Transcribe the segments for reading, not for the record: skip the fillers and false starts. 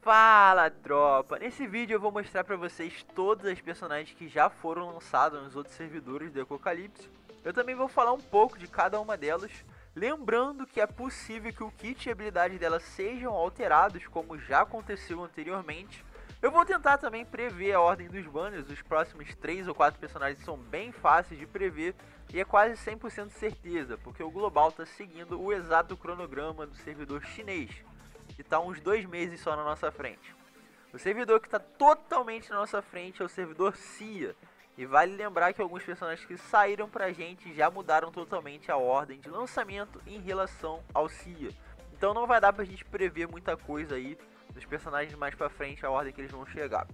Fala tropa, nesse vídeo eu vou mostrar pra vocês todas as personagens que já foram lançadas nos outros servidores do Ecocalipse. Eu também vou falar um pouco de cada uma delas, lembrando que é possível que o kit e habilidades delas sejam alterados, como já aconteceu anteriormente. Eu vou tentar também prever a ordem dos banners, os próximos 3 ou 4 personagens são bem fáceis de prever e é quase 100% certeza, porque o global está seguindo o exato cronograma do servidor chinês, que está uns 2 meses só na nossa frente. O servidor que está totalmente na nossa frente é o servidor CIA, e vale lembrar que alguns personagens que saíram pra gente já mudaram totalmente a ordem de lançamento em relação ao CIA. Então não vai dar pra gente prever muita coisa aí dos personagens mais pra frente, a ordem que eles vão chegar.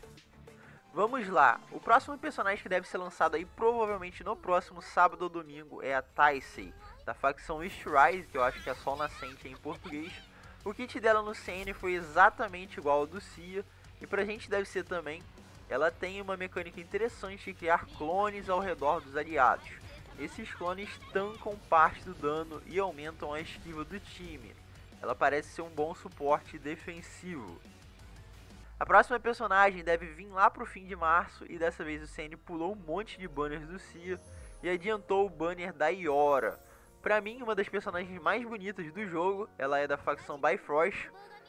Vamos lá, o próximo personagem que deve ser lançado aí provavelmente no próximo sábado ou domingo é a Taisei, da facção East Rise, que eu acho que é Sol Nascente em português. O kit dela no CN foi exatamente igual ao do CIA, e pra gente deve ser também. Ela tem uma mecânica interessante de criar clones ao redor dos aliados. Esses clones tancam parte do dano e aumentam a esquiva do time. Ela parece ser um bom suporte defensivo. A próxima personagem deve vir lá pro fim de março, e dessa vez o CN pulou um monte de banners do CIA e adiantou o banner da Iora. Pra mim, uma das personagens mais bonitas do jogo, ela é da facção Bifrost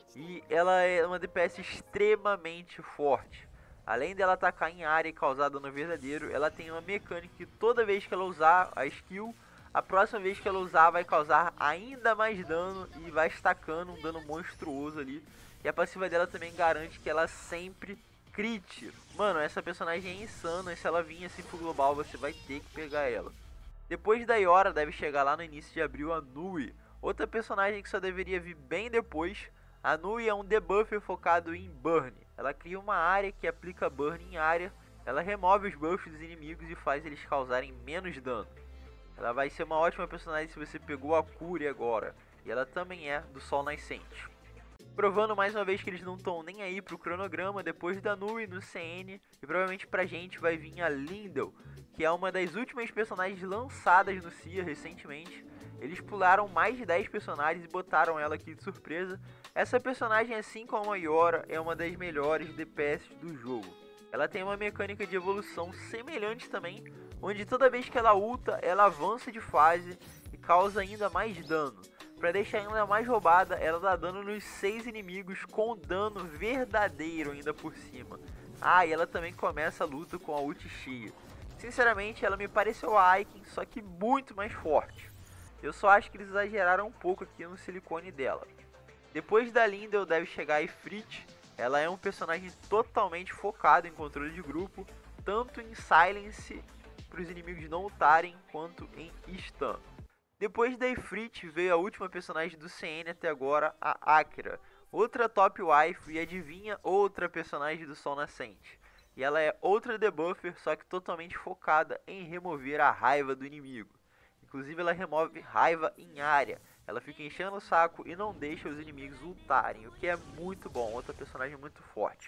e ela é uma DPS extremamente forte. Além dela atacar em área e causar dano verdadeiro, ela tem uma mecânica que toda vez que ela usar a skill, a próxima vez que ela usar vai causar ainda mais dano e vai estacando um dano monstruoso ali. E a passiva dela também garante que ela sempre crite. Mano, essa personagem é insana, e se ela vir assim pro global você vai ter que pegar ela. Depois da Iora deve chegar lá no início de abril a Nui, outra personagem que só deveria vir bem depois. A Nui é um debuffer focado em burn. Ela cria uma área que aplica burn em área, ela remove os buffs dos inimigos e faz eles causarem menos dano. Ela vai ser uma ótima personagem se você pegou a Cure agora, e ela também é do Sol Nascente. Provando mais uma vez que eles não estão nem aí pro cronograma, depois da Nui no CN, e provavelmente pra gente vai vir a Lindel, que é uma das últimas personagens lançadas no CIA recentemente. Eles pularam mais de 10 personagens e botaram ela aqui de surpresa. Essa personagem, assim como a Iora, é uma das melhores DPS do jogo. Ela tem uma mecânica de evolução semelhante também, onde toda vez que ela ulta, ela avança de fase e causa ainda mais dano. Para deixar ainda mais roubada, ela dá dano nos 6 inimigos com dano verdadeiro ainda por cima. Ah, e ela também começa a luta com a ult cheia. Sinceramente, ela me pareceu a Aiken, só que muito mais forte. Eu só acho que eles exageraram um pouco aqui no silicone dela. Depois da Lindel deve chegar a Ifrit. Ela é um personagem totalmente focado em controle de grupo, tanto em silence para os inimigos não ultarem, quanto em stun. Depois da Ifrit veio a última personagem do CN até agora, a Akira, outra top wife, e adivinha, outra personagem do Sol Nascente. E ela é outra debuffer, só que totalmente focada em remover a raiva do inimigo. Inclusive ela remove raiva em área, ela fica enchendo o saco e não deixa os inimigos ultarem, o que é muito bom, outra personagem muito forte.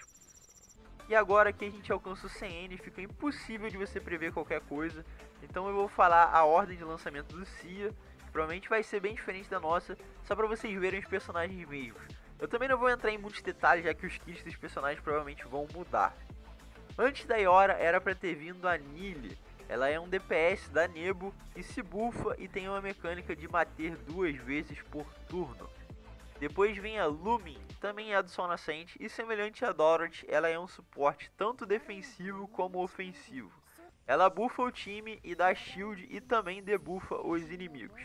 E agora que a gente alcança o CN, fica impossível de você prever qualquer coisa, então eu vou falar a ordem de lançamento do CIA, que provavelmente vai ser bem diferente da nossa, só para vocês verem os personagens mesmos. Eu também não vou entrar em muitos detalhes, já que os kits dos personagens provavelmente vão mudar. Antes da Iora era para ter vindo a Nili. Ela é um DPS da Nebo e se bufa e tem uma mecânica de bater 2 vezes por turno. Depois vem a Lumin, também é do Sol Nascente, e semelhante a Dorothy, ela é um suporte tanto defensivo como ofensivo. Ela bufa o time e dá shield e também debufa os inimigos.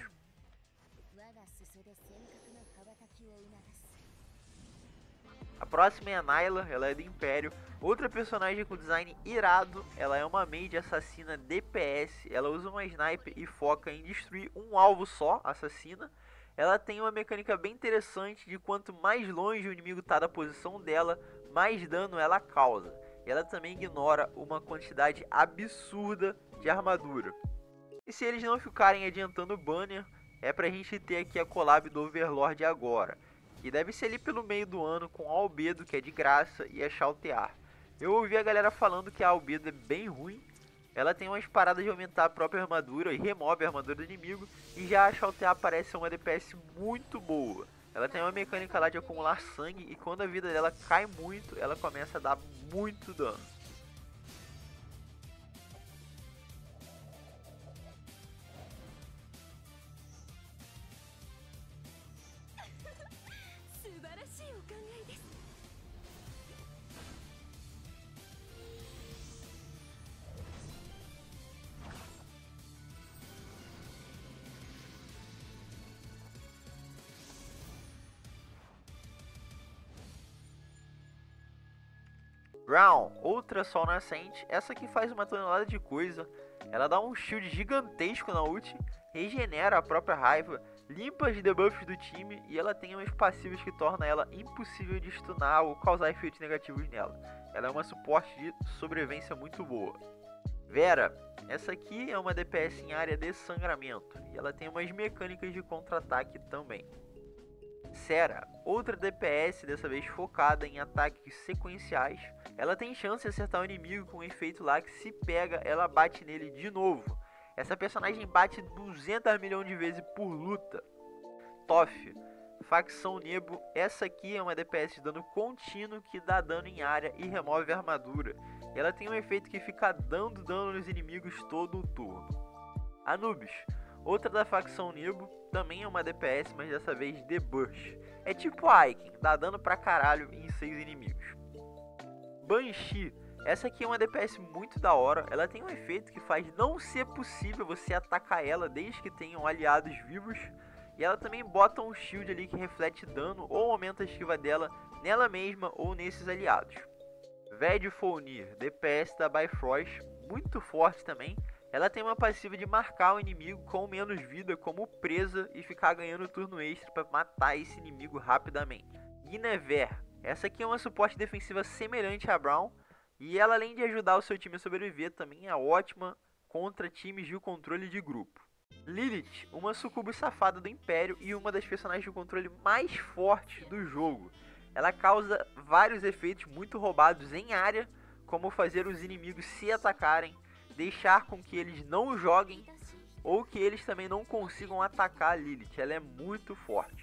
A próxima é a Nyla, ela é do Império, outra personagem com design irado. Ela é uma mage assassina DPS, ela usa uma sniper e foca em destruir um alvo só, assassina. Ela tem uma mecânica bem interessante de quanto mais longe o inimigo está da posição dela, mais dano ela causa. E ela também ignora uma quantidade absurda de armadura. E se eles não ficarem adiantando o banner, é pra gente ter aqui a collab do Overlord agora. E deve ser ali pelo meio do ano com a Albedo, que é de graça, e a Chaltear. Eu ouvi a galera falando que a Albedo é bem ruim. Ela tem umas paradas de aumentar a própria armadura e remove a armadura do inimigo. E já a Chaltear parece ser uma DPS muito boa. ela tem uma mecânica lá de acumular sangue e quando a vida dela cai muito, ela começa a dar muito dano. Brown, outra Sol Nascente, essa aqui faz uma tonelada de coisa, ela dá um shield gigantesco na ult, regenera a própria raiva, limpa os debuffs do time e ela tem umas passivas que torna ela impossível de stunar ou causar efeitos negativos nela. Ela é uma suporte de sobrevivência muito boa. Vera, essa aqui é uma DPS em área de sangramento e ela tem umas mecânicas de contra-ataque também. Sera, outra DPS, dessa vez focada em ataques sequenciais. Ela tem chance de acertar o inimigo com um efeito lá que se pega, ela bate nele de novo. Essa personagem bate 200 milhões de vezes por luta. Toff, facção Nebo, essa aqui é uma DPS de dano contínuo que dá dano em área e remove a armadura. Ela tem um efeito que fica dando dano nos inimigos todo o turno. Anubis, outra da facção Nebo, também é uma DPS, mas dessa vez de burst. É tipo Aiken, dá dano pra caralho em 6 inimigos. Banshee, essa aqui é uma DPS muito da hora, ela tem um efeito que faz não ser possível você atacar ela desde que tenham aliados vivos. E ela também bota um shield ali que reflete dano ou aumenta a esquiva dela nela mesma ou nesses aliados. Vedfolnir, DPS da Bifrost, muito forte também. Ela tem uma passiva de marcar o inimigo com menos vida como presa e ficar ganhando turno extra para matar esse inimigo rapidamente. Guinevere, essa aqui é uma suporte defensiva semelhante a Brown e ela, além de ajudar o seu time a sobreviver, também é ótima contra times de controle de grupo. Lilith, uma sucubo safada do Império e uma das personagens de controle mais fortes do jogo. Ela causa vários efeitos muito roubados em área, como fazer os inimigos se atacarem, deixar com que eles não joguem ou que eles também não consigam atacar a Lilith. Ela é muito forte.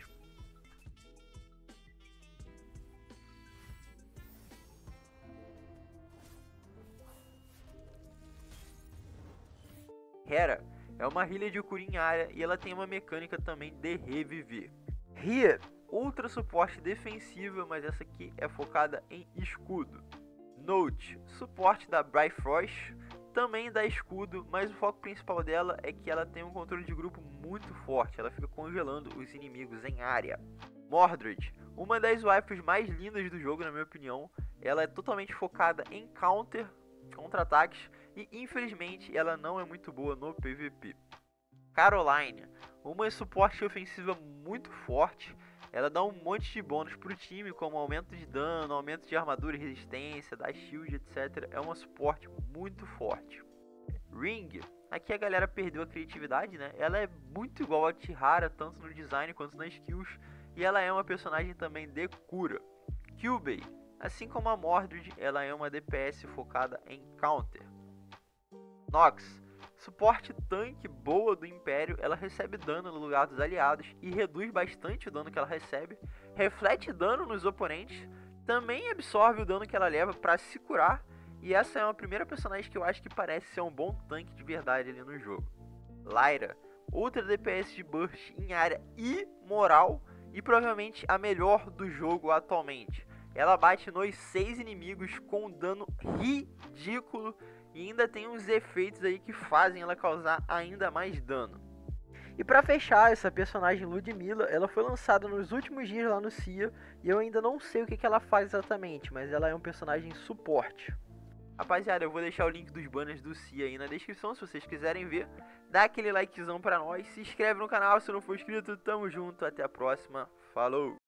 Hera é uma healer de cura em área e ela tem uma mecânica também de reviver. Rhea, outra suporte defensiva, mas essa aqui é focada em escudo. Note, suporte da Bifrost, também dá escudo, mas o foco principal dela é que ela tem um controle de grupo muito forte, ela fica congelando os inimigos em área. Mordred, uma das waifus mais lindas do jogo na minha opinião, ela é totalmente focada em contra-ataques e infelizmente ela não é muito boa no PVP. Caroline, uma suporte ofensiva muito forte, ela dá um monte de bônus pro time, como aumento de dano, aumento de armadura e resistência, dá shield, etc. É uma suporte muito forte. Ring, aqui a galera perdeu a criatividade, né? Ela é muito igual a Tihara, tanto no design quanto nas skills, e ela é uma personagem também de cura. Kyubey, assim como a Mordred, ela é uma DPS focada em counter. Nox, suporte tanque boa do Império, ela recebe dano no lugar dos aliados e reduz bastante o dano que ela recebe, reflete dano nos oponentes, também absorve o dano que ela leva para se curar, e essa é uma primeira personagem que eu acho que parece ser um bom tanque de verdade ali no jogo. Lyra, outra DPS de burst em área e moral, e provavelmente a melhor do jogo atualmente. Ela bate nos 6 inimigos com um dano ridículo e ainda tem uns efeitos aí que fazem ela causar ainda mais dano. E pra fechar, essa personagem Ludmilla, ela foi lançada nos últimos dias lá no CIA e eu ainda não sei o que ela faz exatamente, mas ela é um personagem suporte. Rapaziada, eu vou deixar o link dos banners do CIA aí na descrição, se vocês quiserem ver. Dá aquele likezão pra nós, se inscreve no canal se não for inscrito, tamo junto, até a próxima, falou!